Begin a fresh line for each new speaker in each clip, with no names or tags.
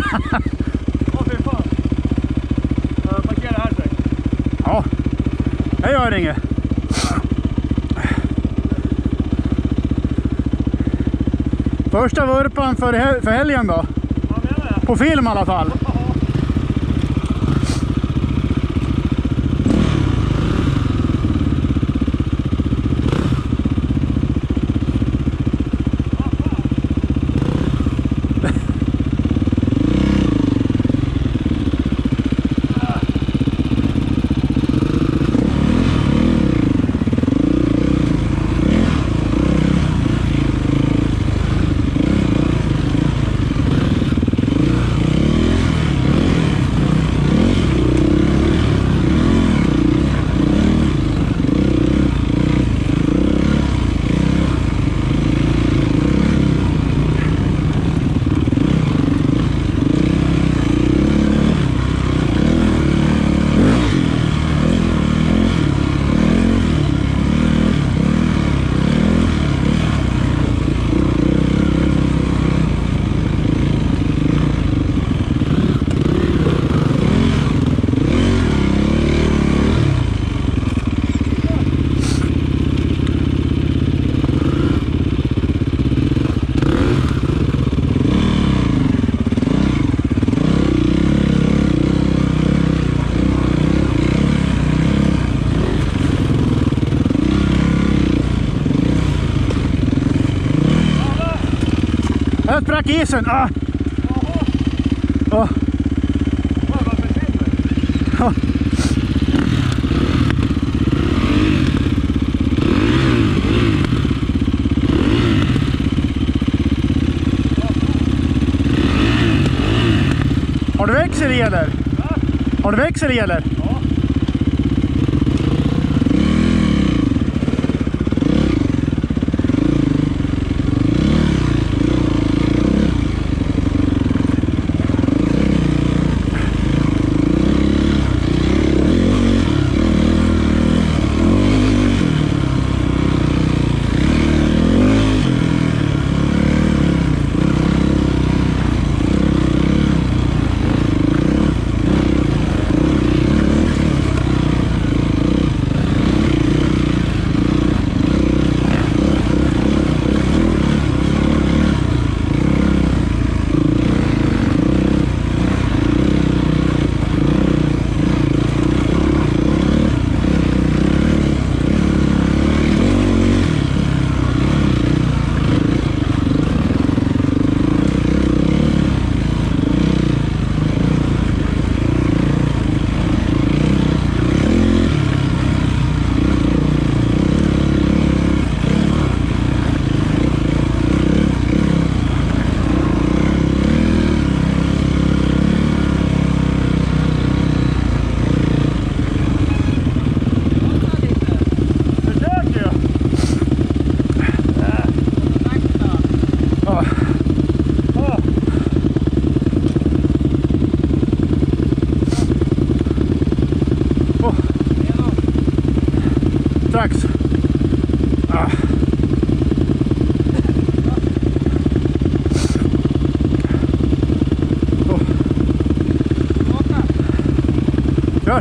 fy fan. Parkera här säkert.
Ja, jag gör inget. Första vurpan för helgen då.
Vad menar jag?
På film i alla fall. Jag sprack isen. Ah. Oh.
Vad försvinner?
Oh. Har du växel i eller?
Va?
Har du växel i eller?
Ja.
Strax. Ah. Oh. Kör.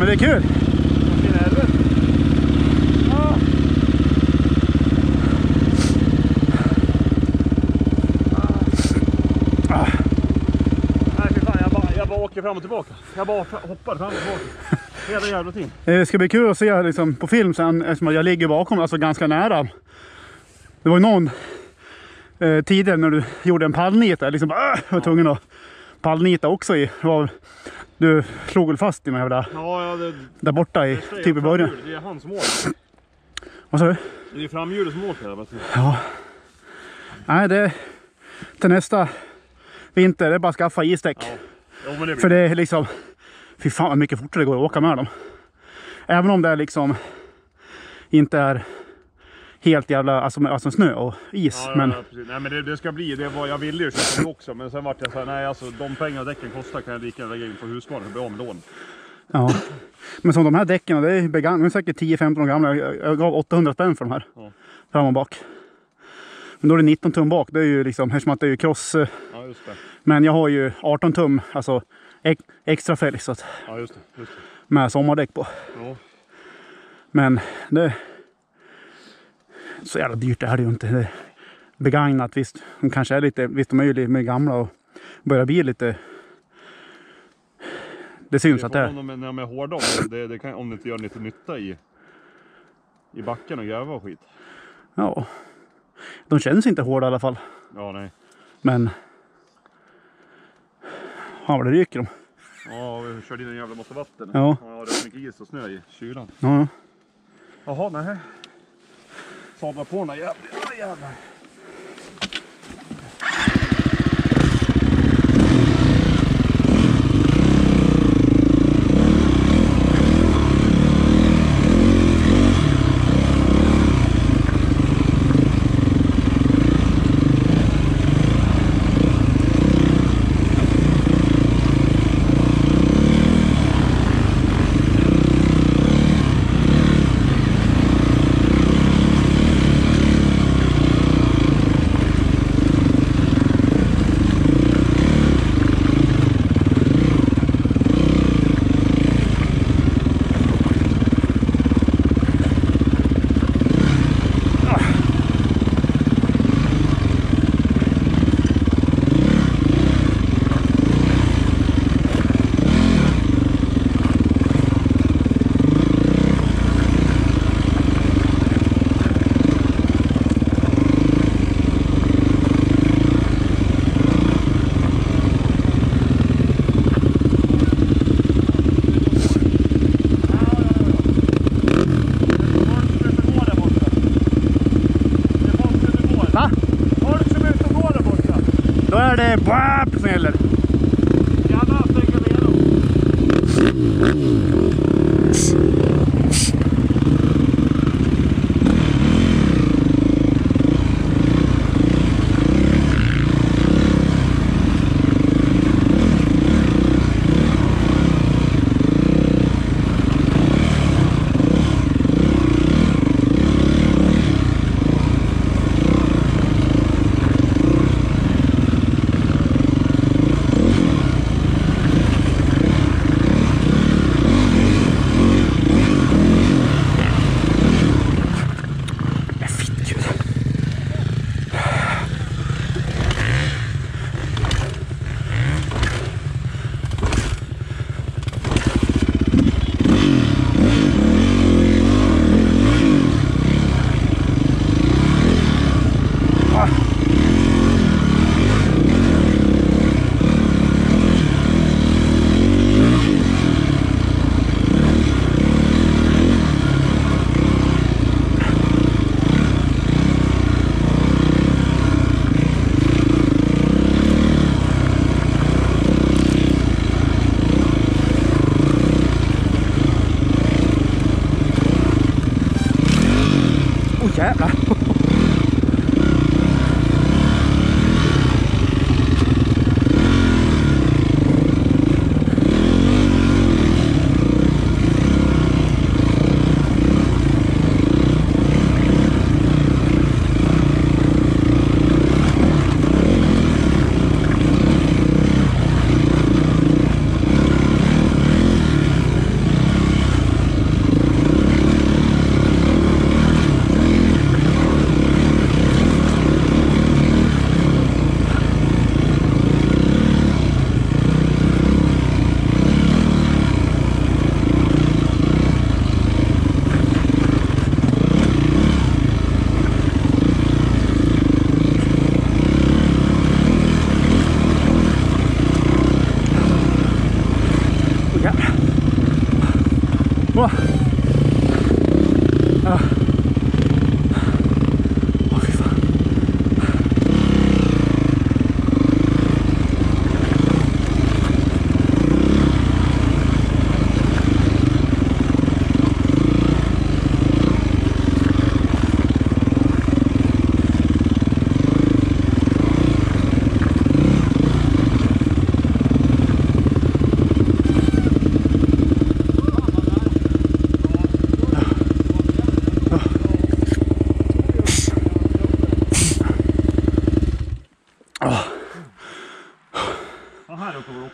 men det är kul.
Vad fin helvete. Ja. Nej, fy fan, jag bara åker fram och tillbaka. Jag bara hoppar fram och tillbaka. Hela jävla tiden.
Det ska bli kul att se liksom, på film sen, eftersom jag ligger bakom, alltså ganska nära. Det var ju någon tidigare när du gjorde en pallnit där, liksom var tvungen att pallnita också i. Du slog väl fast i någon jävla där borta i typ i början.
Det är han som åker.
Vad sa du?
Det är framhjulet som åker.
Ja. Nej, det till nästa vinter det är bara att skaffa isdäck.
Ja. Jo, men det blir...
För det är liksom, fy fan vad mycket fortare det går att åka med dem. Även om det är liksom inte är helt jävla, alltså snö och is.
Ja,
men...
ja, nej, men det ska bli, det var, jag ville ju köpa det också. Men sen vart jag så här, nej alltså de pengar däcken kostar kan jag lika gärna lägga in på husbarn och bli om lån.
Ja, men som de här däcken, det är begagnade, de är säkert 10-15 år gamla. Jag gav 800 spänn för de här.
Ja.
Fram och bak. Men då är det 19 tum bak, det är ju liksom, eftersom att det är ju cross.
Ja, just det.
Men jag har ju 18 tum, alltså extra fälg så att,
Ja, just det.
med sommardäck på.
Ja.
Men det så jävla dyrt det här är ju inte. Det är begagnat, visst. De kanske är lite, visst de är ju lite mer gamla och börjar bli lite. Det syns
det
att det är.
När de är hårda, det kan, om det inte gör lite nytta i backen och gräva och skit.
Ja. De känns inte hårda i alla fall.
Ja, nej.
Men ja, vad det ryker de.
Ja, vi körde in en jävla massa vatten.
Ja.
Ja, det är mycket is och snö i kylan.
Ja.
Jaha, nej. Sadla på den där jävlar.
Då är det BAP som gäller.
Jävlar, stänga ner dem.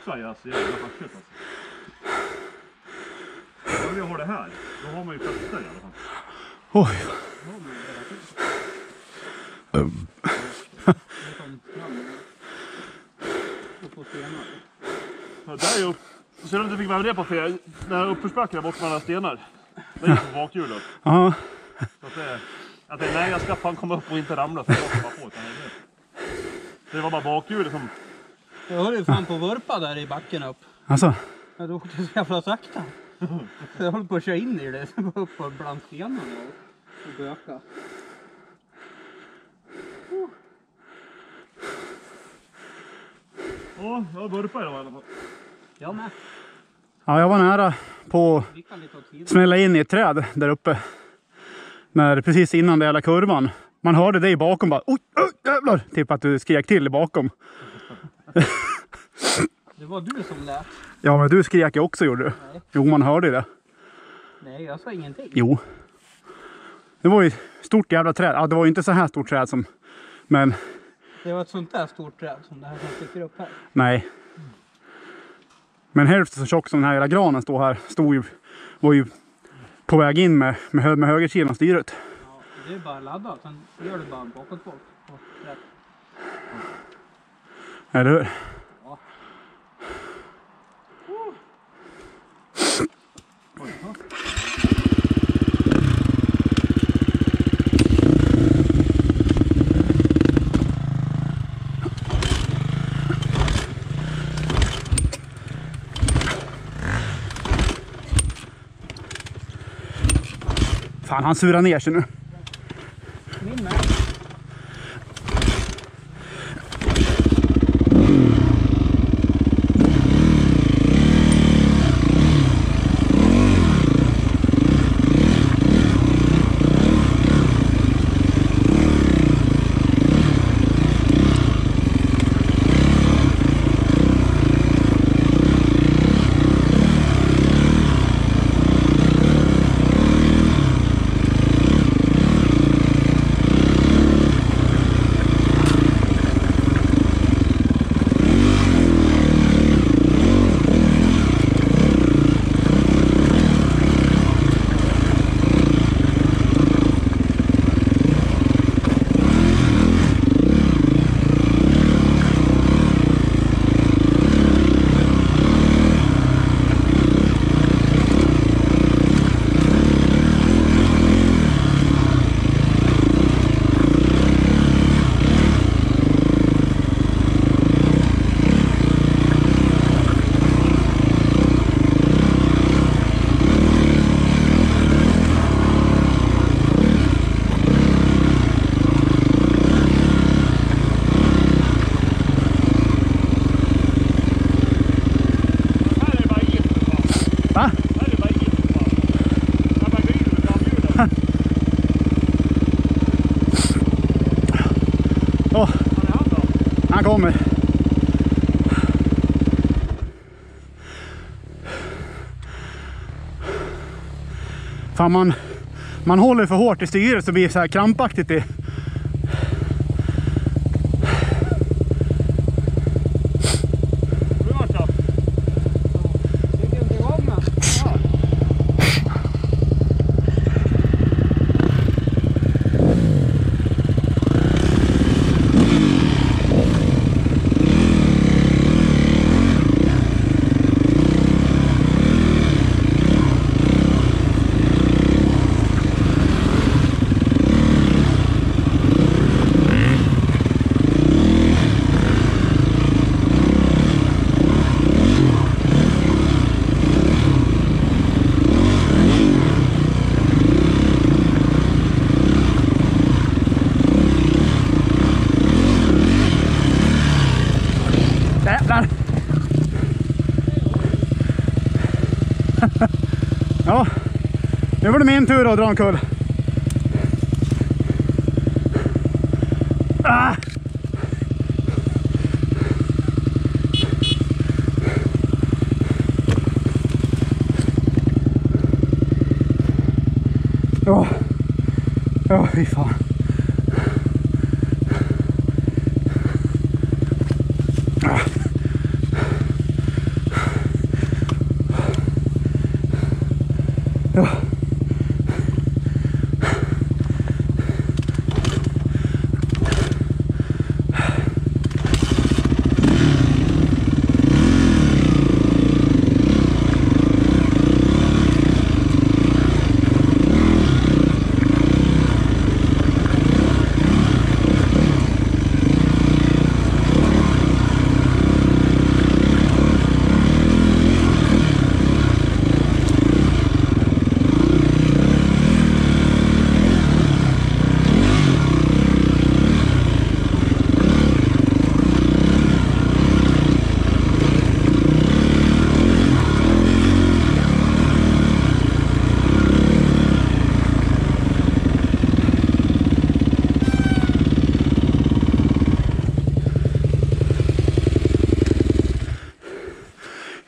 backa är alltså jävla hackigt alltså. Om vi har det här, då har man ju fäste i alla fall.
Oj.
Ja, där är ju upp. Så du inte fick vara det på fel. När uppförsbacken är bort med alla stenar. Det är ju på bakhjulet.
Ja.
Så att det är nej, jag ska fan komma upp och inte ramla för jag ska bara få det var bara bakhjulet som...
Jag höll ju fan på vurpa där i backen upp.
Alltså.
Jag åkte så jävla sakta. Så jag höll på att köra in i det. Så jag var uppe bland stenarna och böka.
Ja, jag vurpar i alla fall.
Jag med.
Ja, jag var nära på
Vi kan lite åt sidan.
smälla in i ett träd där uppe. När, precis innan den jävla kurvan. Man hörde dig bakom bara, oj, jävlar! Typ att du skrek till bakom.
Det var du som lät.
Ja, men du skrek ju också, gjorde du.
Nej.
Jo, man hörde det.
Nej, jag sa ingenting.
Jo. Det var ju ett stort jävla träd. Ja, det var ju inte så här stort träd som... Men
Det var ett sånt där stort träd som det här som sticker upp här.
nej. Men hälften så tjock som den här jävla granen står här. Var ju på väg in med högersidan styret.
Ja, det är bara laddat. Sen gör du bara bakåt bort. Rätt.
Eller hur?
Ja.
Fan, han surar ner sig nu.
Min med.
Han kommer. Fan, man håller för hårt i styret så blir det så här krampaktigt i. Jävlar! Ja, nu var det min tur att dra en kull. Ah! Ja, fy fan.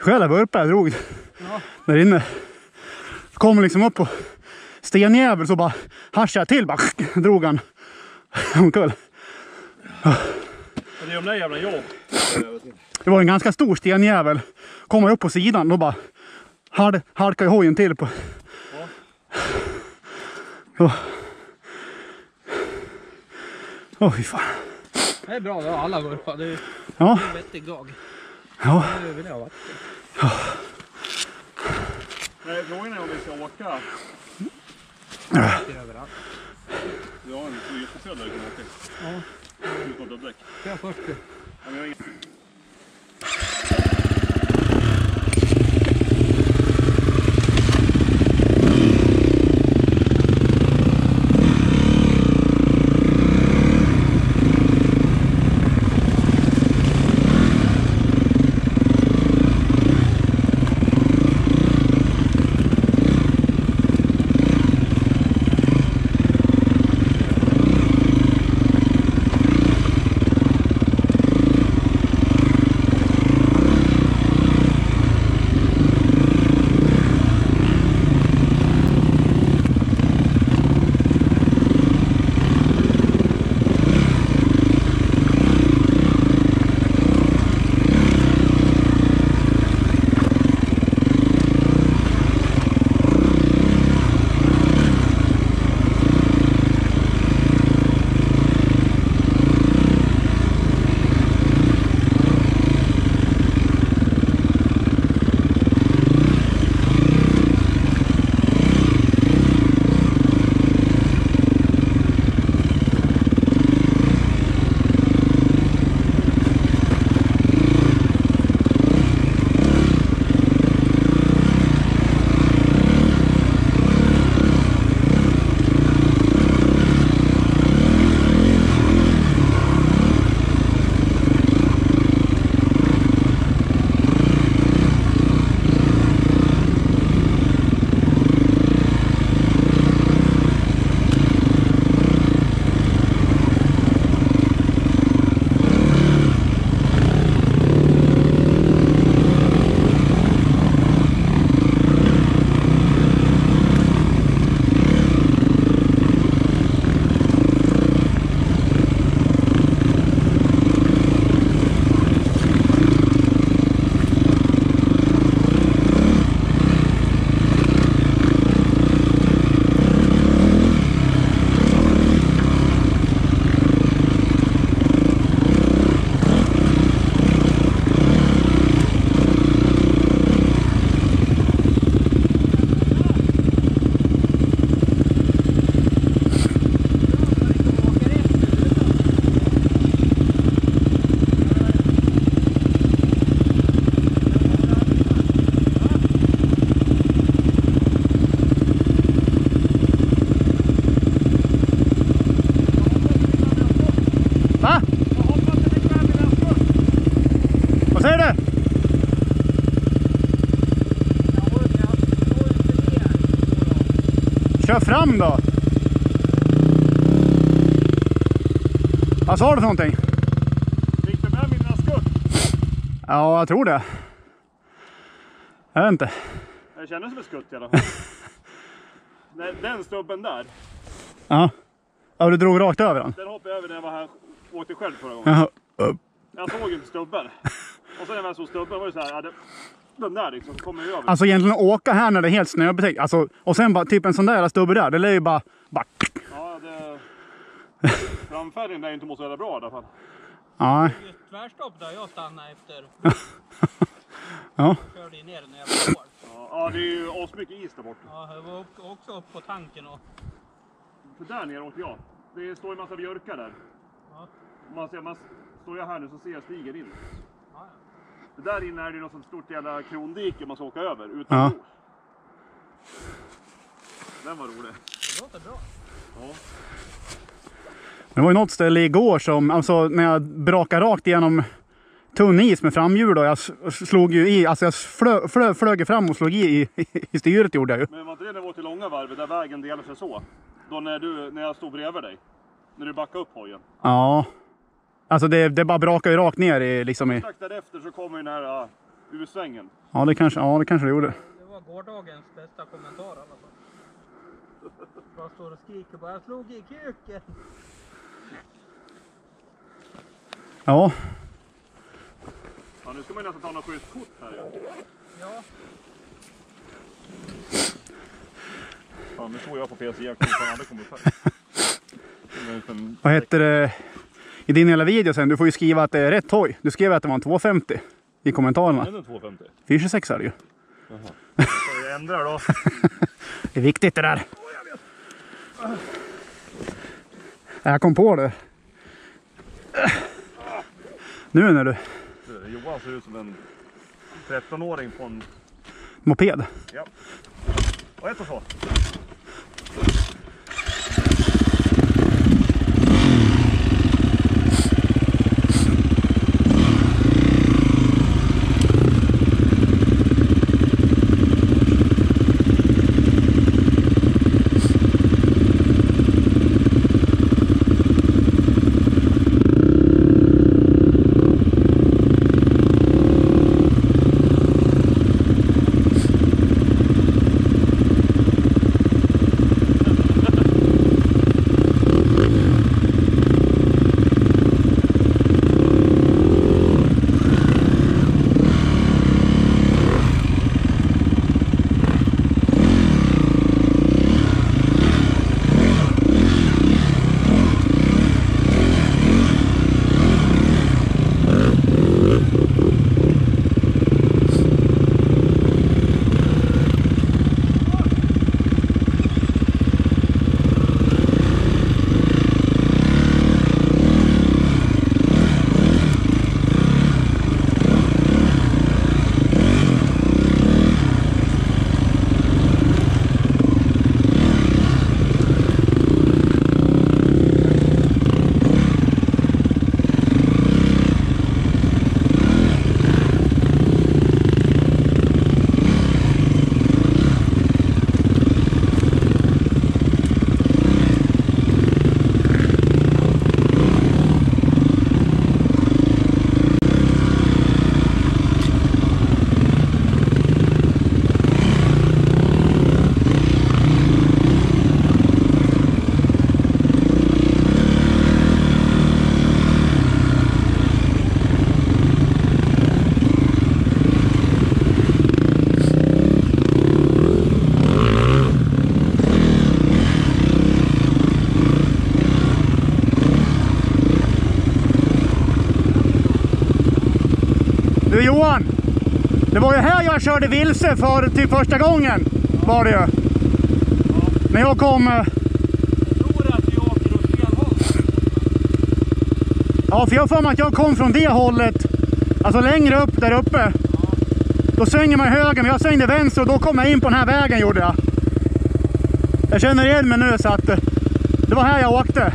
Själv var uppe jag drog
Ja.
där inne. Kom liksom upp på stenjävel så bara haschade jag till. Bara drog han omkull.
Det är de där jävla jobb.
Det var en ganska stor stenjävel. Kom jag upp på sidan och bara halkade hojen till på. Ja. Fy fan.
Det är bra då, alla går upp. Det är
Ja.
en vettig dag.
Ja.
Det vill jag ha varit.
Nej, frågan är om vi ska åka.
Överallt.
Vi har en flytestöd där vi kan åka.
Ja.
Utan dubbdäck.
Jag först.
Ja, men jag har ingen...
Vad säger du? Kör fram då. Vad sa du för någonting?
Fick du med mina skutt?
Ja, jag tror det. Jag vet inte.
Jag känner som ett skutt i alla fall. Den stubben där.
Ja. Ja, du drog rakt över den.
Den hoppade jag över när jag var här och åkte själv förra gången.
Jaha.
Jag såg inte stubben. Och sen när jag såg stubben var det så här, ja, den där liksom, så kommer jag över.
Alltså egentligen åka här när det är helt snöbetäckt. Alltså, och sen bara typ en sån där stubbe där. Det lär ju bara...
Ja, framfärden där är inte så jävla bra i alla fall.
Ja.
Det är ett tvärstopp där jag stannade efter.
Ja.
Körde ner när jag var kvar.
Ja, det är ju asmycket is där borta.
Ja, jag var också upp på tanken och...
För där nere åkte jag. Det står en massa björkar där.
Ja.
Man står jag här nu så ser jag stigen in.
Ja,
Det där inne är det något sånt stort jävla krondike man ska åka över utan
Ja.
bro. Den var rolig.
det låter bra.
Ja.
Det var ju något ställe igår som, alltså när jag brakade rakt igenom tunn is med framhjul och jag slog ju i, alltså jag flög fram och slog i styret gjorde jag ju.
Men var inte det när vi var till långa varvet där vägen delar sig så? Då när jag stod bredvid dig? När du backade upp hojen?
Ja. Alltså det bara brakar ju rakt ner i liksom i...
Strax därefter så kommer ju den här U-svängen.
Ja, det kanske det gjorde.
Det var gårdagens bästa kommentar i alla fall. Jag står och skriker bara, jag slog i kuken.
Ja.
Ja, nu ska man nästan ta några skjutkort här ju.
Ja.
Ja, nu står jag på PCI och han hade kommit här.
Vad heter det? I din hela video sen, du får ju skriva att det är rätt hoj. Du skrev att det var en 250 i kommentarerna.
Det är en 250.
426 är det ju.
Jaha. Ska vi ändra då?
Det är viktigt det där. Jag kom på det. Nu när du...
Johan ser ut som en 13-åring på en...
Moped.
Ja. Och ett och så.
Du Johan, det var ju här jag körde vilse för till första gången, var det ju. När jag kom...
Jag tror att vi åker åt fel håll.
Ja, för jag får mig att jag kom från det hållet, alltså längre upp där uppe. Då svänger man höger, men jag svängde vänster och då kom jag in på den här vägen, gjorde jag. Jag känner igen mig nu, så att det var här jag åkte.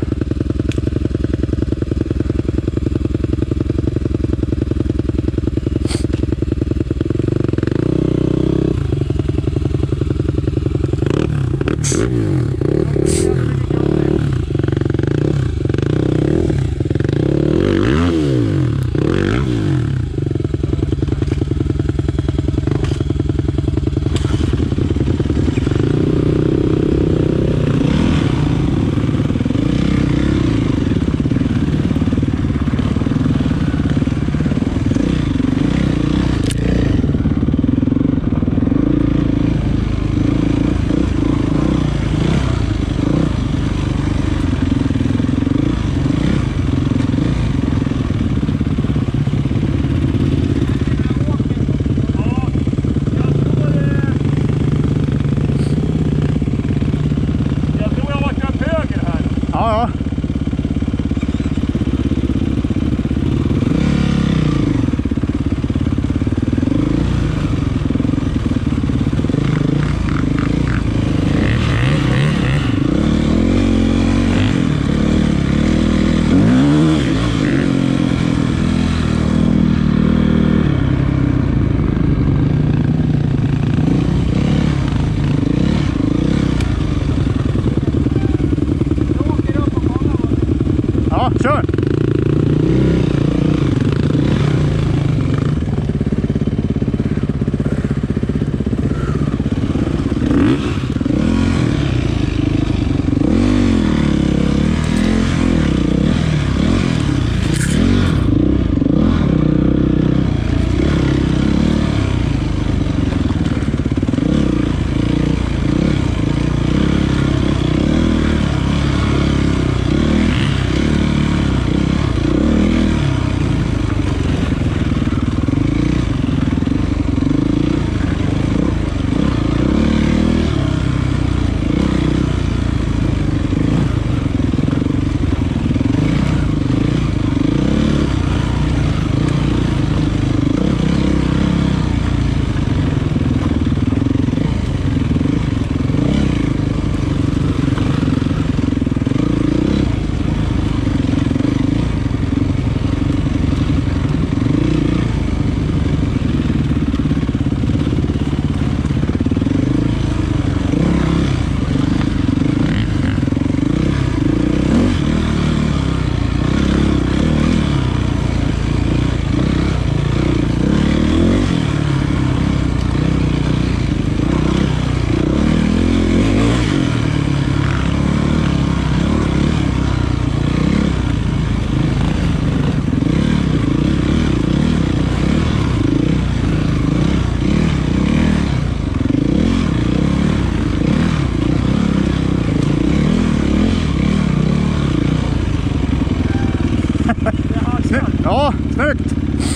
Snyggt!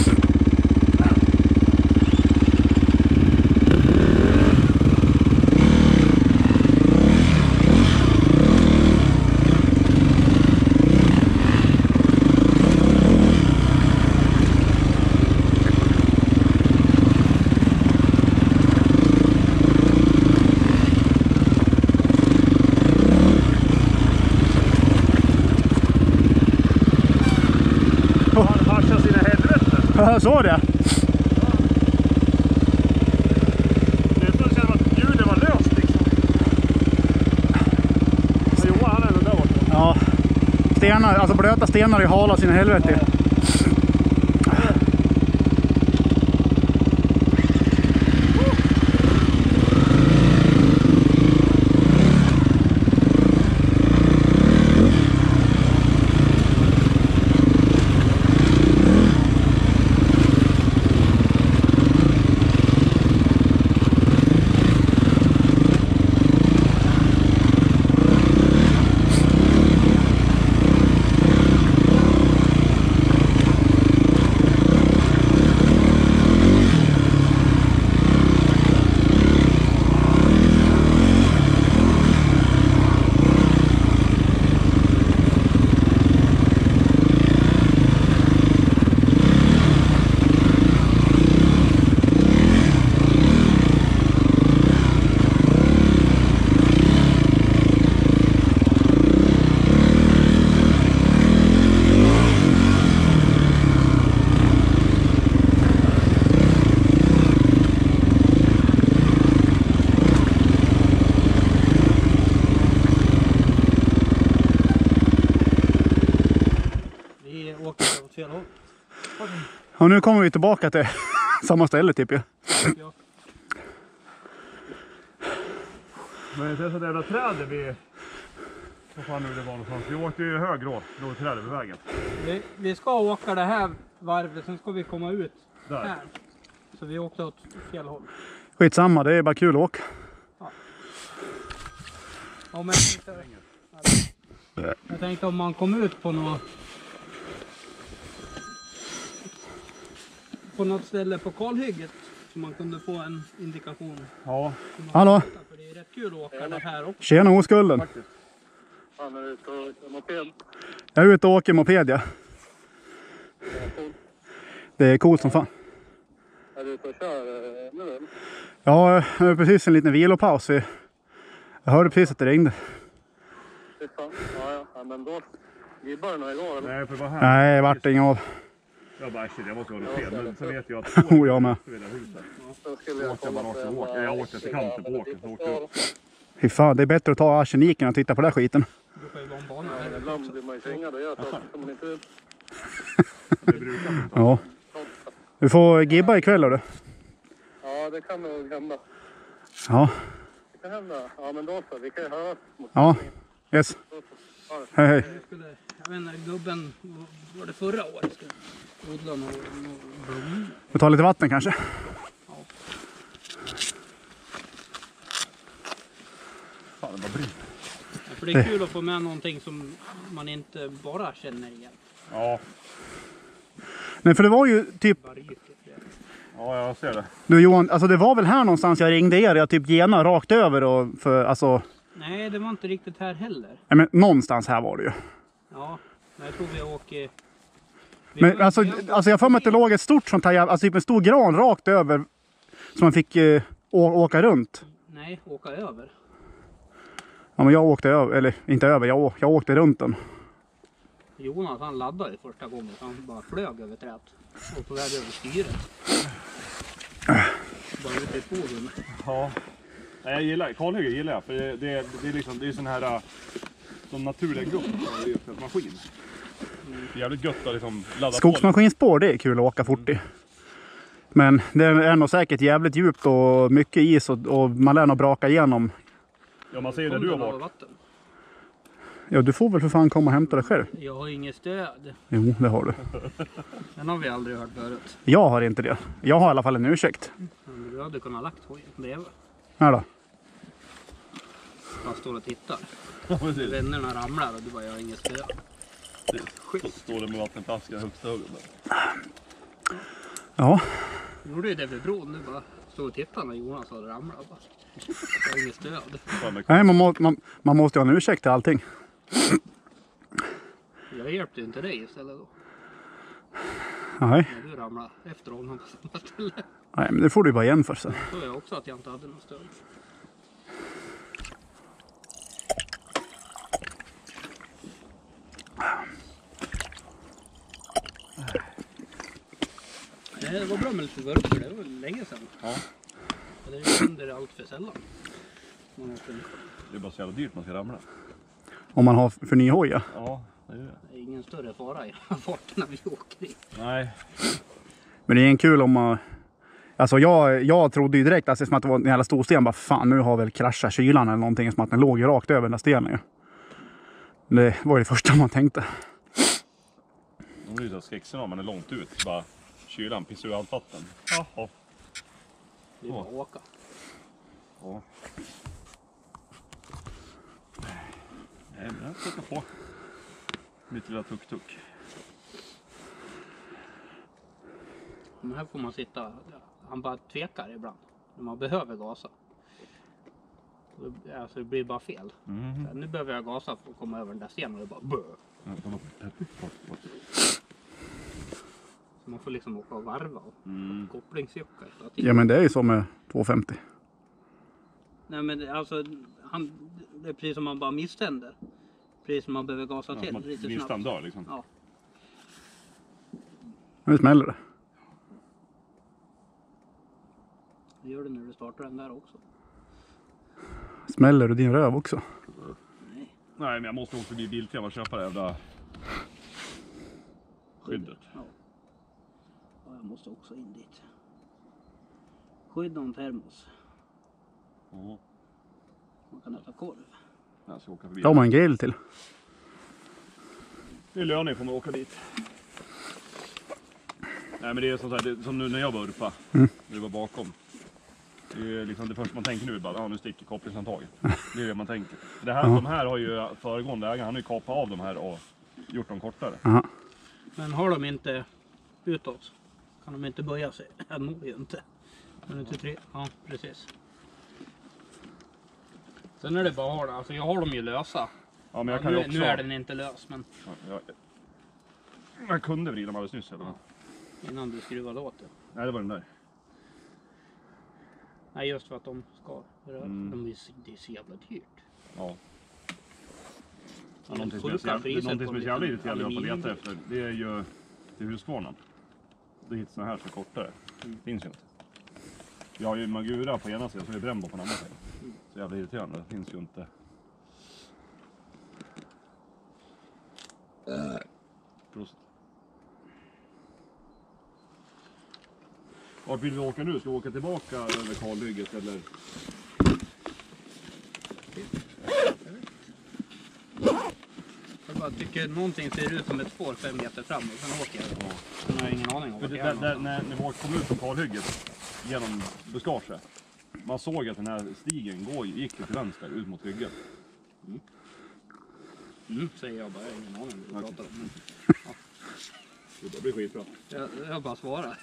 Jag såg det.
Det känns som att hjulet var löst liksom. Johan han är ändå där borta.
Ja. Stenar, alltså blöta stenar i hala sina helvete.
Ja.
Och nu kommer vi tillbaka till samma ställe typ ju.
Ja.
Men det är så där jävla trädet vi... Vad fan nu det var någonstans. Vi åkte ju högre åt, då trädet vid vägen.
Vi ska åka det här varvet, sen ska vi komma ut
Där.
här. Så vi åkte åt fel håll.
Skitsamma, det är bara kul att åka.
Ja, men jag tänkte om man kom ut på något ställe på kalhygget så man kunde få en indikation.
Ja.
Hallå?
För det är rätt kul att åka det här också.
Tjena oskulden.
Faktiskt.
Han är ute och åker moped.
Jag är ute och åker moped, ja. Det är coolt som fan.
Är du ute och kör nu eller?
Ja, jag har precis en liten vilopaus. Jag hörde precis att det ringde.
Fy fan. Ja, men då gibbar den igår eller?
Nej, för vad här?
Nej, det vart ingen av.
Jag bara, shit, jag måste vara fel. Men så vet jag att...
Oh, jag med.
Då skulle jag
Åker man också åka. Jag åkte till kanten på åket. Så åkte jag.
Fy fan, det är bättre att ta arseniken och titta på den här skiten.
Det brukar ju vara en bana
Ja,
där.
ibland blir man ju tvingad att göra så. Så man inte ut.
Det brukar man.
Ja. Du får gibba ikväll, du.
Ja, det kan nog hända.
Ja.
Det kan hända. Ja, men då så. Vi kan ju höras mot
Ja. Yes. Hej, hej.
Jag vet inte, gubben var det förra året skulle odla någon blom.
Vi tar lite vatten kanske.
Fan, det bara brinner.
Ja, för det är kul att få med någonting som man inte bara känner igen.
Ja.
Nej, för det var ju typ...
Bara ryker det.
Ja, jag ser det.
Du Johan, alltså det var väl här någonstans jag ringde er. Jag typ gena rakt över och för, alltså...
Nej, det var inte riktigt här heller.
Nej, men någonstans här var det ju.
Ja, men jag tror vi åker...
Men alltså jag får mig att det låg ett stort sånt här, alltså typ en stor gran rakt över. Som man fick åka runt.
Nej, åka över.
Ja, men jag åkte över, eller inte över, jag åkte runt den.
Jonas han laddade första gången, han bara flög över trädet. Och på väg över styret. Bara ute i skogen.
Ja. Nej, jag gillar kalhygge gillar jag. För det är liksom, det är sån här... De naturliga grupperna som är en maskin. Jävligt gött att liksom ladda
Skogsmaskinspår, det är kul att åka fort i. Men det är nog säkert jävligt djupt och mycket is och man lär nog braka igenom.
på. Ja, man ser ju när du har varit.
Vatten.
Ja, du får väl för fan komma och hämta det själv.
Jag har inget stöd.
Jo, det har du.
Den har vi aldrig hört förut.
Jag har inte det. Jag har i alla fall en ursäkt.
Men du hade kunnat lagt hojen bredvid.
Här då.
Han står och tittar.
Ja, precis.
Vännerna ramlar och du bara, jag har inget stöd.
Så står det med vattenflaska högsta huggen.
Ja.
Nu gjorde ju det vid bron. Nu bara stod och tittade när Jonas hade ramlat. Bara. Det var inget stöd.
Nej, man måste ju ha en ursäkt till allting.
Jag hjälpte ju inte dig istället då.
Nej.
När du ramlade efter honom på samma ställe.
Nej, men det får du ju bara igen för sen.
Så jag också att jag inte hade något stöd. Det var bra med lite vurper, det var länge sedan.
Ja.
Det händer allt för sällan.
Det är bara så jävla dyrt man ska ramla.
Om man har för ny hoj, ja.
Ja, det är det.
Det är ingen större fara i farten när vi åker i.
Nej.
Men det är en kul om man... Alltså jag trodde ju direkt alltså, som att det var en jävla stor sten. Bara fan, nu har väl kraschat kylan eller någonting. Som att den låg ju rakt över den där stenen. Det var ju det första man tänkte.
De är ju så skräcksen man är långt ut. Bara kylan pissar ur allt vatten.
Ja. Det är bara att åka.
Ja. Nej, men jag sätter på. Mitt lilla tuk-tuk.
Men här får man sitta, han bara tvekar ibland. När man behöver gasa. Alltså det blir bara fel. Nu behöver jag gasa för att komma över den där stenen och det bara bö. Så man får liksom åka och varva och kopplingsjocka hela tiden.
Ja, men det är ju så med 250.
Nej men alltså, det är precis som man bara misständer. Precis som man behöver gasa till
Man
lite
minst
snabbt.
dör liksom.
Ja.
Nu smäller det.
Det gör det när du startar den där också.
Smäller du din röv också?
Nej.
Nej, men jag måste åka förbi Biltema och köpa det jävla skyddet.
Ja. Ja, jag måste också in dit. Skydd och en termos.
Ja,
Man kan äta korv.
jag ska åka förbi.
Då har man en grill till.
Det är löning får man åka dit. Nej, men det är sånt här, det, som nu när jag var urpa. När du var bakom. Det är liksom det första man tänker nu är bara, nu sticker kopplingshandtaget. Det är det man tänker. Det här, de här har ju föregående ägaren, han har ju kapat av de här och gjort dem kortare.
Aha.
Men har de inte utåt kan de inte böja sig. Jag når ju inte. Men inte tre. Ja, precis. Sen är det bara, alltså jag har dem ju lösa.
Ja, men jag
Ja,
kan
nu,
ju också...
nu är den inte lös, men
Ja, jag kunde vrida dem alldeles nyss. Eller?
innan du skruvade åt det.
Nej, det var den där.
Nej, just för att de ska röra. Det är så jävla dyrt.
Ja.
Ja,
Någonting som
sjuka
jag är
priser
så
på
jävla
lite
irriterad på att leta
aluminium.
efter. Det är ju till Husqvarna. Det hittar såna här som är kortare. Finns ju inte. Vi har ju Magura på ena sidan så är det Brembo på den andra sidan. Så jävla irriterande. Det finns ju inte. Prost. Vart vill vi åka nu? Ska vi åka tillbaka över kalhygget eller?
Jag bara tycker någonting ser ut som ett spår 5 meter fram och sen åker jag. Sen har jag ingen aning om
För
vart
det,
jag är
där,
någonstans.
när vi kom ut på kalhygget genom buskaget. Man såg att den här stigen gick till vänster ut mot hygget.
Säger jag bara, jag har ingen aning om vad du pratar om.
Det blir skitbra.
Jag bara svarar.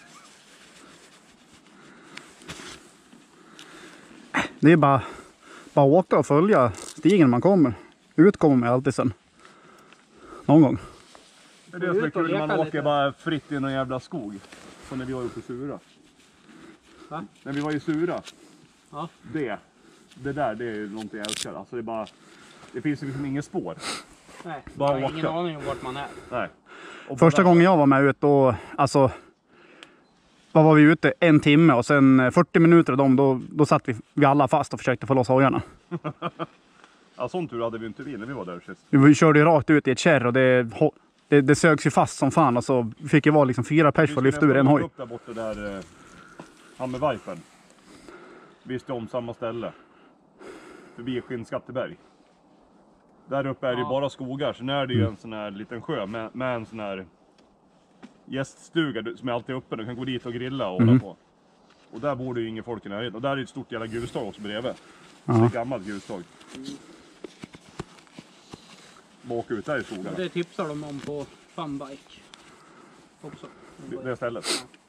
Det är bara åka och följa stigen när man kommer. Ut kommer man alltid sen. Någon gång.
Det är det som är
Ut och
kul när man
leka
åker
lite.
bara fritt i någon jävla skog. Som när vi var uppe i Sura.
Va?
När vi var i Sura.
Ja.
Det där, det är någonting jag älskar. Alltså det är bara... Det finns liksom inget spår.
Nej,
Bara
jag har ingen
åka.
aning om vart man är.
Nej. Och
Första gången jag var med ut då, alltså... Vad var vi ute? 1 timme och sen 40 minuter av dem, då satt vi alla fast och försökte få loss hojarna.
Ja, sån tur hade vi inte när vi var där sist.
Vi körde ju rakt ut i ett kärr och det sögs ju fast som fan och så fick det vara liksom 4 pers för att lyfta ur en hoj.
upp där borta där... Hammervajpen. Visste om samma ställe. Förbi Skinnskatteberg. Där uppe är det ju bara skogar. Så är det ju en sån här liten sjö med en sån här gäststuga som är alltid uppe. Du kan gå dit och grilla och hålla på. Och där bor det ju ingen folk i närheten. Och där är ett stort jävla grustag också bredvid. Så det är ett gammalt grustag. åka ut där i skogarna.
Det tipsar de om på Funbike också.
Det stället.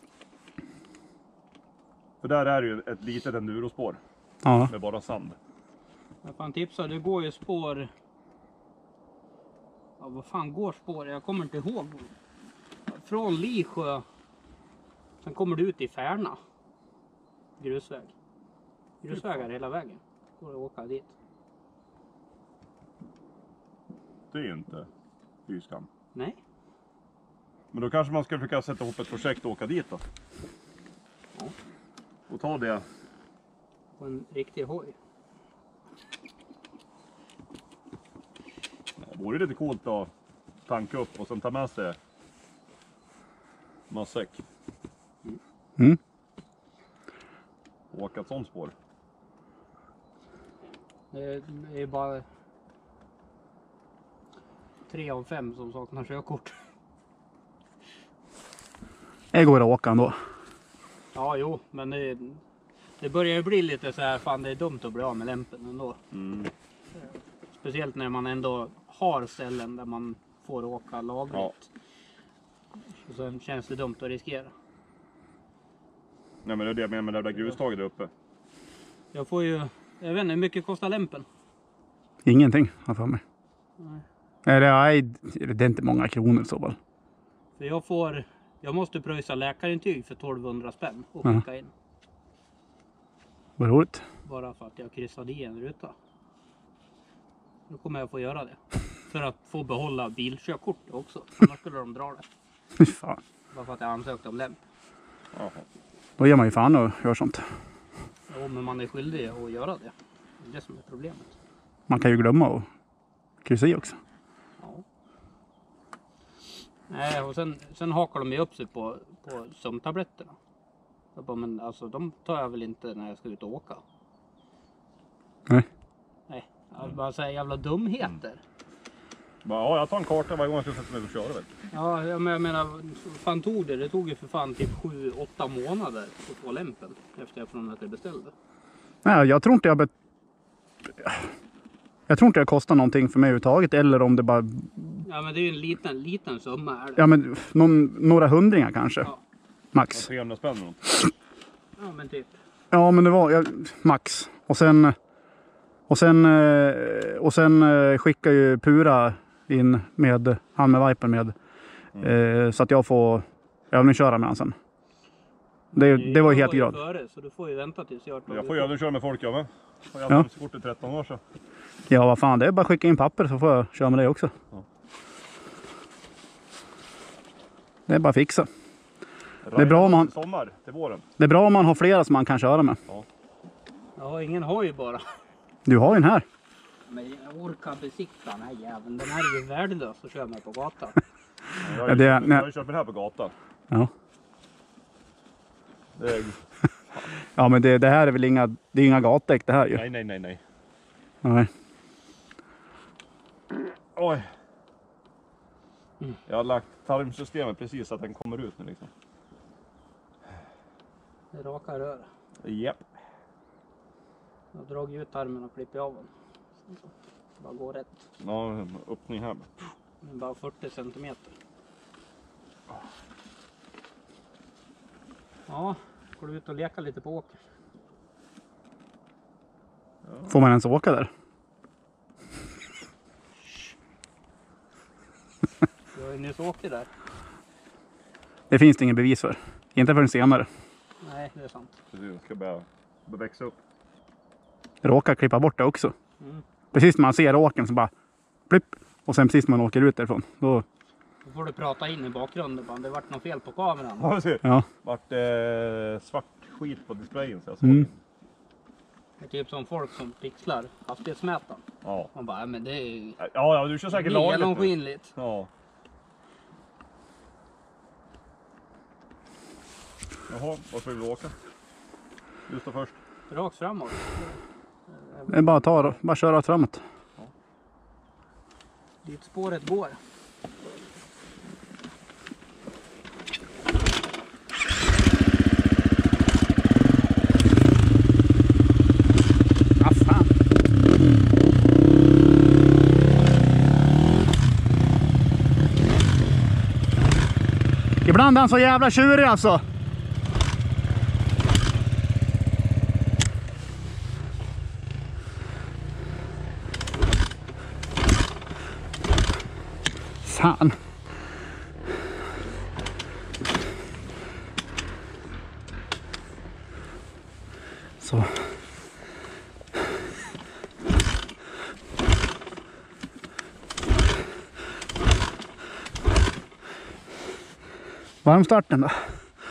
För där är det ju ett litet endurospår
Ja.
med bara sand.
Jag fan tipsar, det går ju spår... Ja, vad fan går spår? Jag kommer inte ihåg. Från Lisjö. Sen kommer du ut i Färna. Grusväg. Grusvägar hela vägen. Går att åka dit.
Det är ju inte fyskan.
Nej.
Men då kanske man ska försöka sätta ihop ett projekt och åka dit då.
Ja.
Och ta det.
På en riktig hoj.
Det vore lite coolt att tanka upp och sen ta med sig matsäck.
Mm.
Och åka ett sånt spår.
Det är bara 3 av 5 som saknar körkort.
Det går att åka ändå.
Ja, jo, men det börjar ju bli lite så här, fan det är dumt att bli av med lämpen ändå.
Mm.
Speciellt när man ändå har ställen där man får åka lagligt.
Ja.
Och sen känns det dumt att riskera.
Nej men det är det jag menar med det där grustaget där uppe.
Jag får ju, jag vet inte, hur mycket kostar lämpen?
Ingenting, har jag för mig.
Nej.
Nej, det är inte många kronor så väl.
För jag måste pröjsa läkarintyg för 1200 spänn och
Ja.
skicka in.
Vad roligt.
Bara för att jag kryssade i en ruta. Nu kommer jag få göra det. För att få behålla bilkörkort också. Annars skulle de dra det.
Fy fan.
Bara för att jag ansökte om lämp.
Jaha.
Då ger man ju fan och gör sånt.
Jo, men man är skyldig att göra det. Det är det som är problemet.
Man kan ju glömma och kryssa i också.
Ja. Nej, och sen hakar de ju upp sig på sömntabletterna. Jag bara, men alltså de tar jag väl inte när jag ska ut och åka.
Nej.
Nej, jag bara säger jävla dumheter.
Ja, jag tar en karta varje gång jag ska sätta mig och köra väl.
Ja, men jag menar, fan tog det? Det tog ju för fan typ 7-8 månader att få lämpen efter från att jag beställde.
Nej, jag tror inte jag tror inte det kostar någonting för mig överhuvudtaget. Eller om det bara...
Ja, men det är ju en liten summa är det.
Ja, men några hundringar kanske.
Ja.
Max.
300 spänn eller något.
Ja, men typ.
Ja, men det var max. Och sen skickar ju Pura in med han med Viper med. Så att jag får övningsköra med han sen. Det var ju helt grad.
Före, så du får ju vänta tills jag
Jag får ju övningsköra med folk jag med. Jag har
Ja.
haft kort i 13 år så.
Ja, vad fan, det är bara att skicka in papper så får jag köra med dig också.
Ja.
Det är bara att fixa. Det är bra om man,
Sommar till våren.
det är bra om man har flera som man kan köra med.
Jag har ingen hoj bara.
Du har ju en här.
Men jag orkar besikta den här jäveln. Den här är ju värdelös att köra med på gatan.
Jag
Ja,
har ju kört med det här på gatan.
Ja.
Det är...
Ja, men det här är väl inga gatdäck det här ju.
Nej.
Nej.
Oj. Jag har lagt tarmsystemet precis så att den kommer ut nu liksom.
Det är raka rör.
Japp.
Jag har dragit ut armen och klippt av den. Bara går rätt.
Ja, en öppning här.
Det är bara 40 centimeter. Ja, går du ut och leka lite på åker?
Får man ens åka där?
Du har ju nyss åkt där.
Det finns det ingen bevis för. Inte förrän senare.
Nej, det är sant.
Precis, jag ska börja växa upp.
Råkar klippa bort det också.
Mm.
Precis när man ser åken så bara blipp. Och sen precis när man åker ut därifrån. Då
får du prata in i bakgrunden. Bara. Det vart något fel på kameran.
Ja, vi ser.
ja.
Vart svart skit på displayen så jag såg
Mm.
inte.
Det är typ som folk som pixlar hastighetsmätaren.
Ja.
Man bara, men det är
Ja, du kör säkert lagligt nu.
genomskinligt.
Ja. Jaha, var ska vi åka? Du står först.
Rakt framåt.
Det är bara att ta då. Bara köra framåt.
Dit spåret går.
Ah, fan. Ibland är han så jävla tjurig alltså. Fan. Så. Varmstarten då.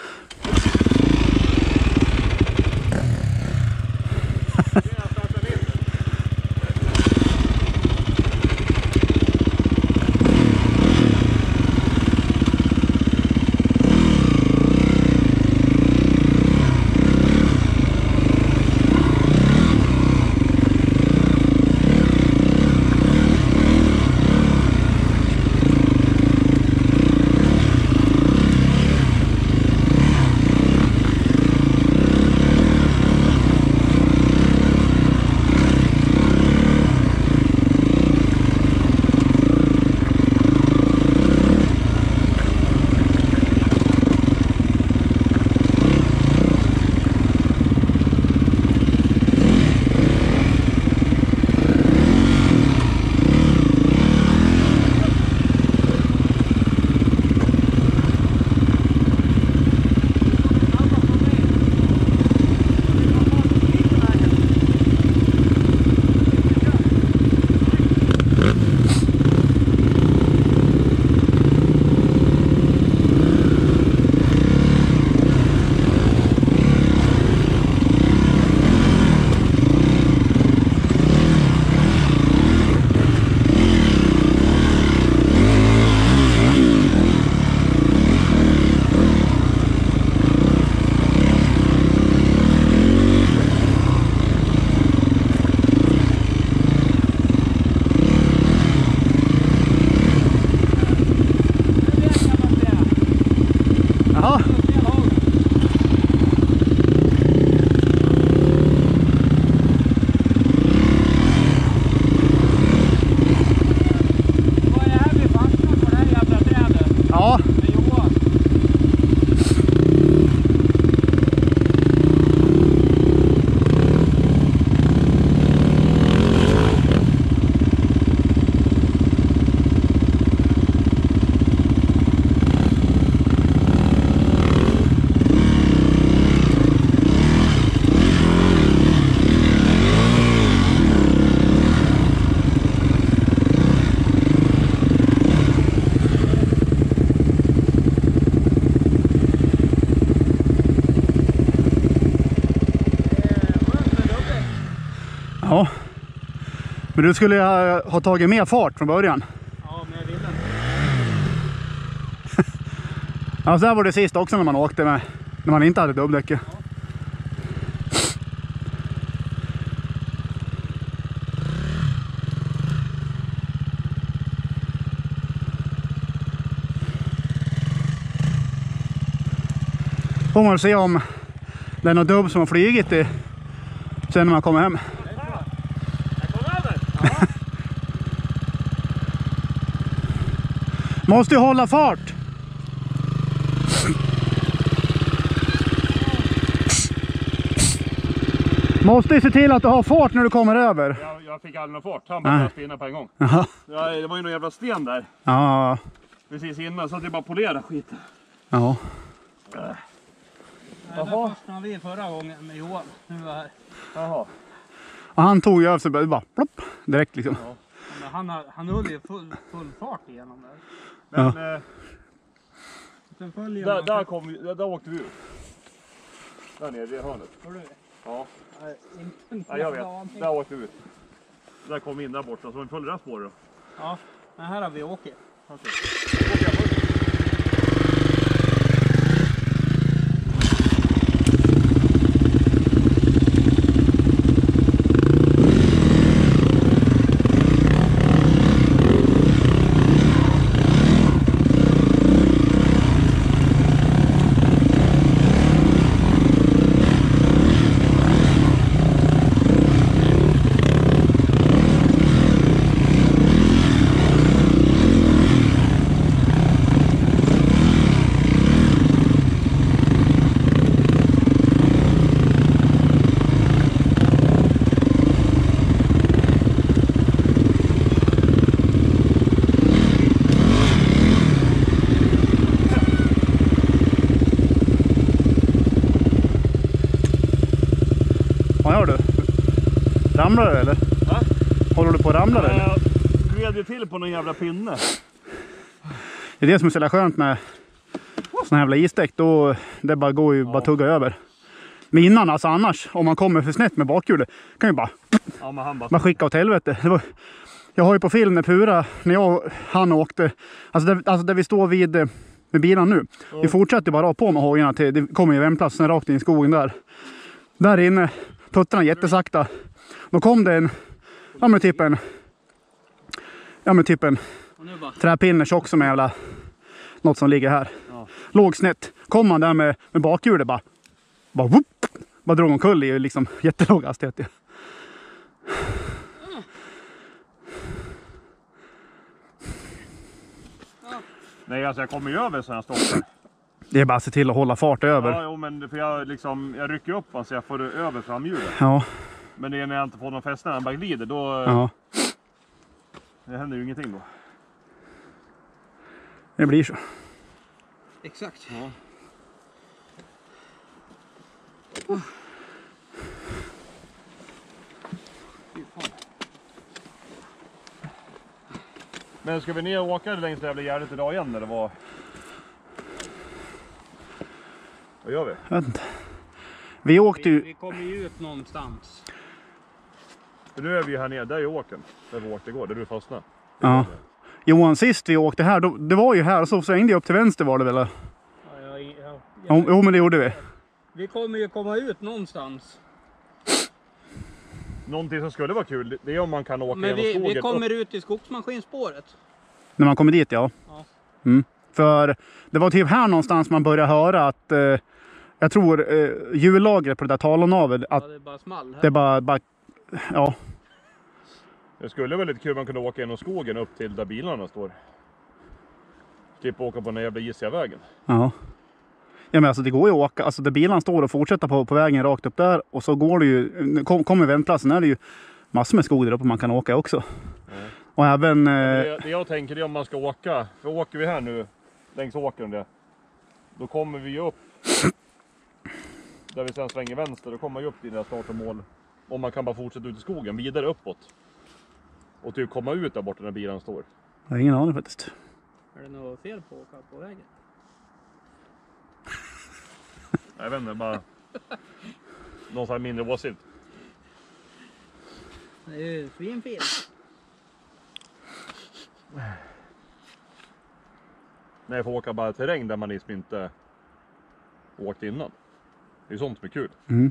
Ja. Men du skulle ha tagit mer fart från början.
Ja, men jag ville inte.
Ja, så här var det sist också när man åkte med, när man inte hade dubbdäck. Får man se om det är någon dubb som har flygit i sen när man kommer hem. Måste ju hålla fart. Måste ju se till att du har fart när du kommer över.
Jag fick aldrig någon fart. Han bara spinna på en gång.
Jaha.
Ja, det var ju någon jävla sten där.
Ja.
Precis innan, så att det bara polera skiten.
Ja.
Jaha. Först vi förra gången med Johan. Nu var här.
Jaha.
Och han tog ju över sig bara plopp, direkt liksom.
Ja.
Men han höll ju full fart igenom där.
Men
Sen följer
där åkte vi ut. Där nere i hörnet.
Har du?
Ja.
Inte
Ja, jag vet. Där åkte vi ut. Där kom vi in där borta, så vi följde det spåret.
Ja, men här har vi åkt.
Okej.
ramlar eller?
Va?
Håller du på att ramla eller?
Jag gled ju till på någon jävla pinne.
Det är det som är så jävla skönt med såna jävla isdäck. Då det bara går ju bara tugga över. Men innan alltså annars, om man kommer för snett med bakhjulet kan ju bara,
Ja, men han
bara skicka åt helvete. Jag har ju på film när Pura, när han åkte, alltså där vi står vid med bilen nu. Vi fortsätter bara på med hojarna till, det kommer ju vändplats sen rakt in i skogen där. Där inne, puttarna jättesakta. Då kom det en, ja men typ en träpinne tjock som jävla, något som ligger här. Låg snett. Kom man där med bakhjulet bara whoop, bara drog omkull i liksom jättelåg hastighet.
Nej, alltså jag kommer ju över så jag stoppar.
Det är bara att se till att hålla fart över.
Ja, jo, men för jag rycker upp så jag får över framhjulet.
Ja.
Men det är när jag inte får någon fäste när han bara glider, då...
Ja.
Det händer ju ingenting då.
Det blir så.
Exakt.
Ja. Men ska vi ner och åka längs det jävla gärdet idag igen eller vad? Vad gör vi?
Jag vet inte. Vi åkte ju...
Vi kommer ju ut någonstans.
För nu är vi här nere, där är åken. Där vi åkte igår, där du fastnade.
Ja. Johan, sist vi åkte här, det var ju här och så svängde jag upp till vänster var det väl? Jo, men det gjorde vi.
Vi kommer ju komma ut någonstans.
Någonting som skulle vara kul, det är om man kan åka
Men
genom skogen.
vi kommer ut i skogsmaskinspåret.
När man kommer dit, ja.
Ja.
Mm. För det var typ här någonstans man började höra att jag tror hjullagret på det där talonnavet att
Ja, det bara small här.
det bara ja.
Det skulle vara lite kul om man kunde åka genom skogen upp till där bilarna står. Typ åka på den jävla isiga vägen.
Ja. Ja, men alltså det går ju att åka, alltså där bilarna står och fortsätta på vägen rakt upp där och så går det ju, kommer vändplatsen är det ju massor med skog där uppe man kan åka också.
Mm.
Och även...
Det jag tänker är om man ska åka, för åker vi här nu längs åkern det, då kommer vi ju upp där vi sen svänger vänster, då kommer vi upp till det där start och mål. Om man kan bara fortsätta ut i skogen, vidare uppåt. Och typ komma ut där borta när bilen står.
Jag har ingen aning faktiskt.
Är det något fel på att åka på vägen?
Jag vet inte, bara någon sån här mindre åsikt.
Det är ju svinfel.
Nej, jag får åka bara terräng där man liksom inte åkt innan. Det är sånt som är kul.
Mm.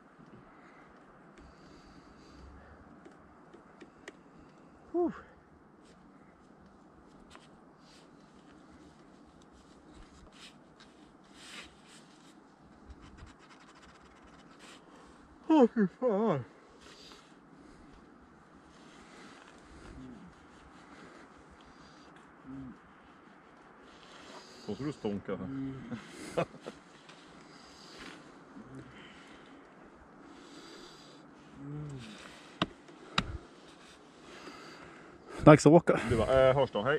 Åh, fy fan. Så ska du stånka här.
Dags att åka.
Du bara, hörs då, hej.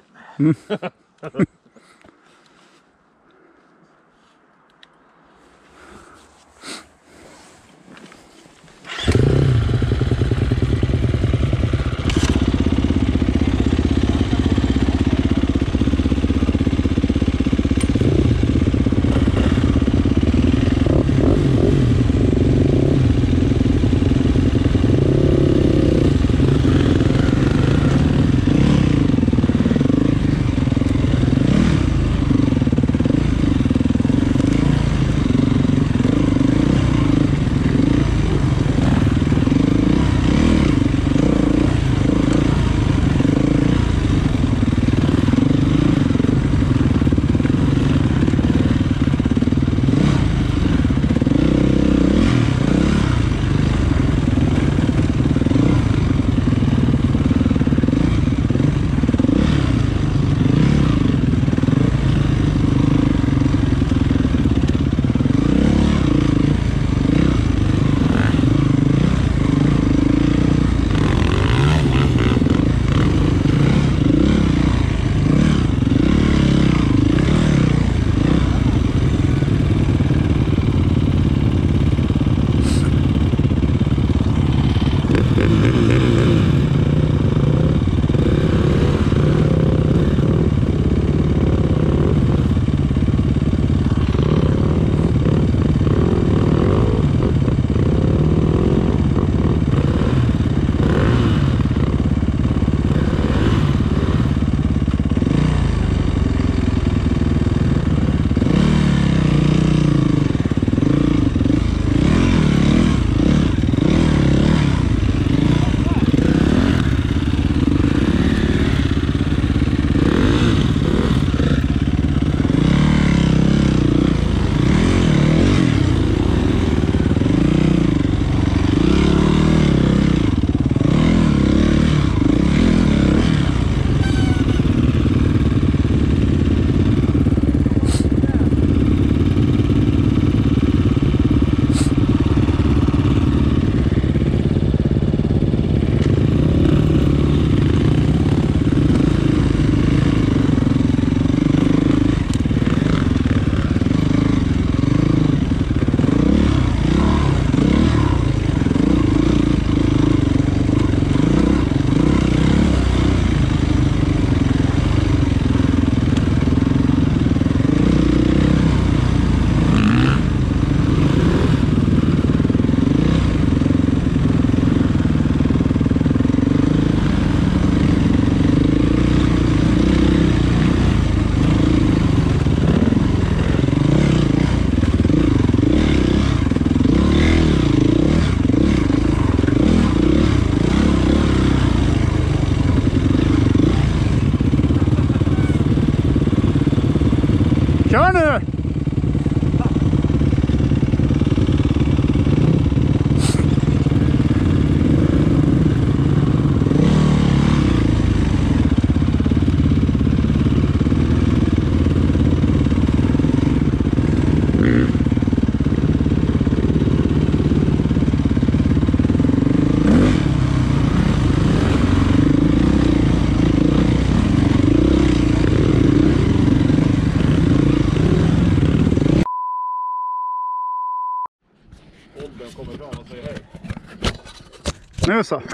Åldern kommer fram och säger hej.
Nu så.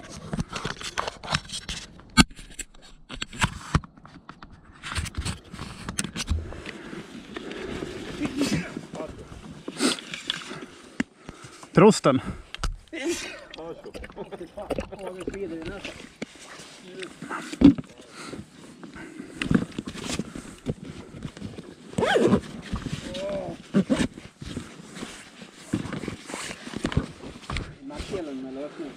Trosten.
Nackdelen med lösning.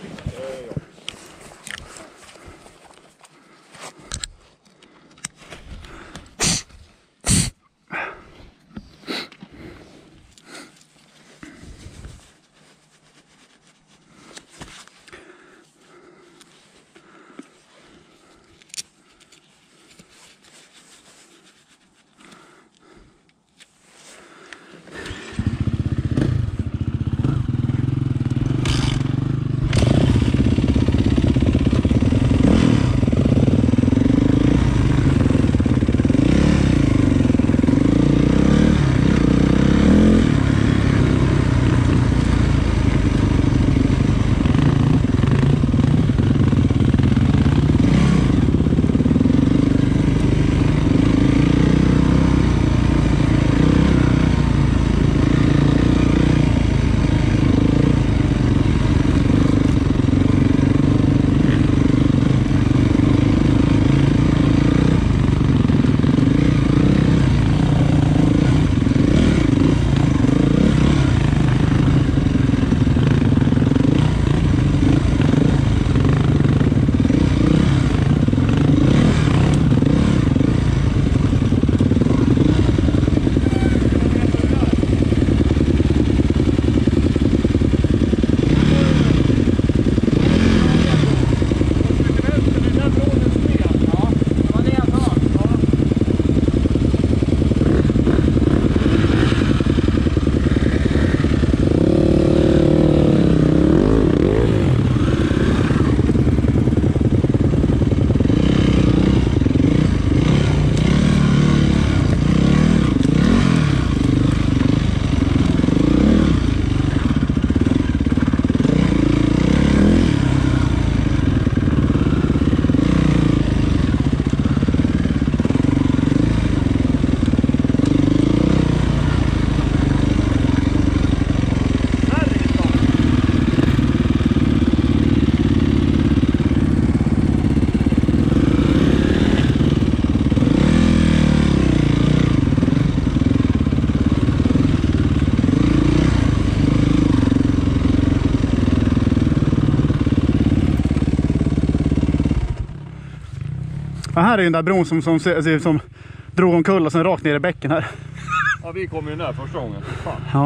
Ja, här är den där bron som drog omkull och sen rakt ner i bäcken här.
Ja, vi kom ju där första gången. Fan.
Ja.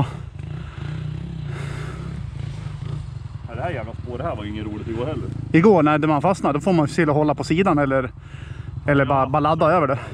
Ja, det här jävla spår, det här var ju inget roligt igår heller.
Igår när man fastnar, då får man se att hålla på sidan eller bara ladda över det.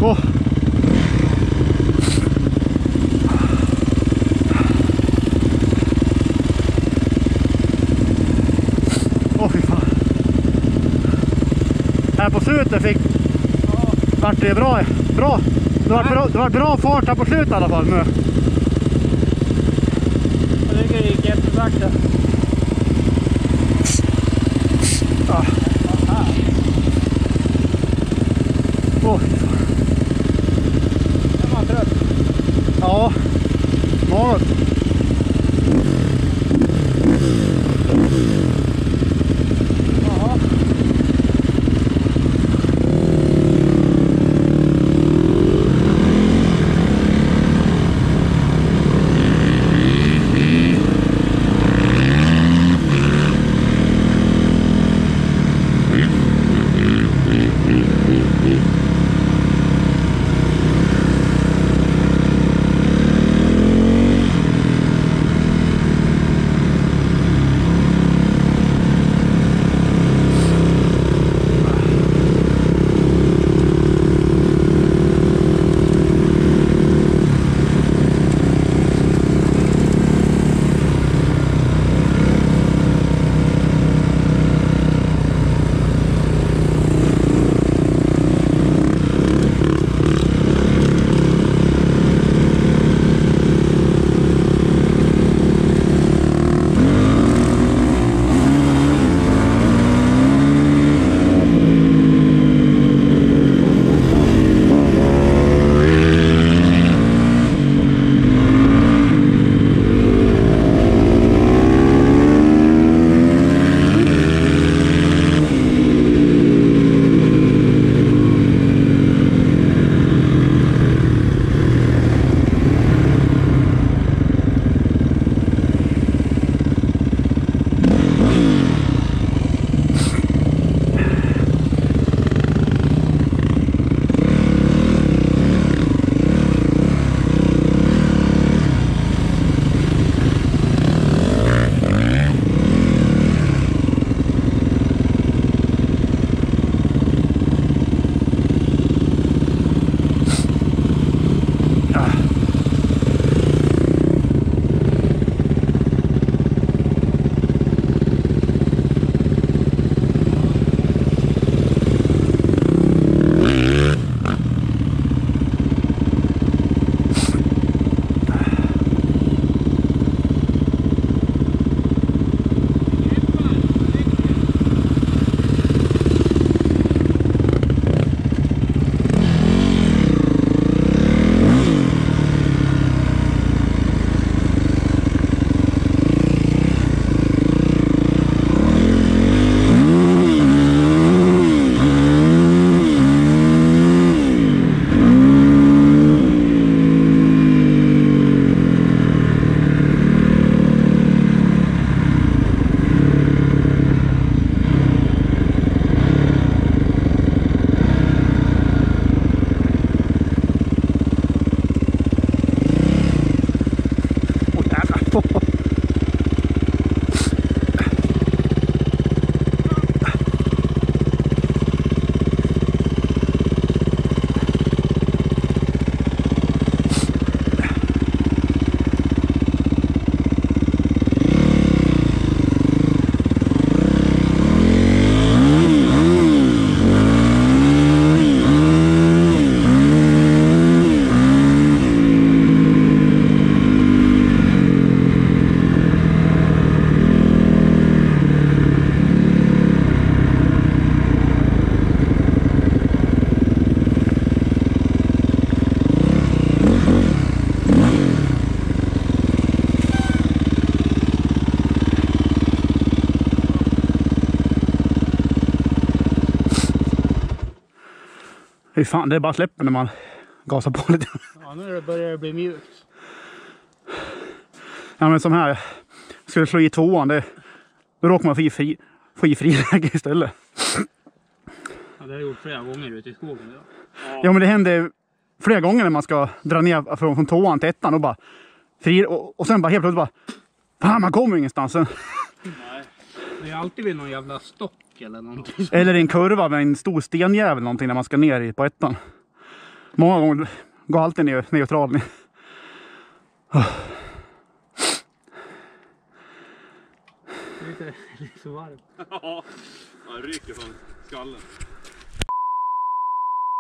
Åh. Åh fy fan. Här på slutet vart det bra. Det var bra fart här på slutet i alla fall nu.
Jag tycker det gick jättesakta.
Ja. Åh.
Jag var trött.
Ja. Något.
Jaha.
Fy fan, det är bara släpper när man gasar på lite.
Ja, nu börjar det bli mjukt.
Ja, men som här. Skulle slå i tvåan, då råkar man få i friläge istället.
Ja, det har jag gjort flera gånger ute i skogen idag.
Ja, men det händer flera gånger när man ska dra ner från tvåan till ettan och bara och sen bara helt plötsligt bara fan, man kommer ingenstans.
Nej. Det är alltid vid någon jävla stock eller någonting.
Eller en kurva med en stor stenjävel någonting när man ska ner på ettan. Många gånger går alltid neutral.
Lite för varmt.
Ja, det rycker från skallen.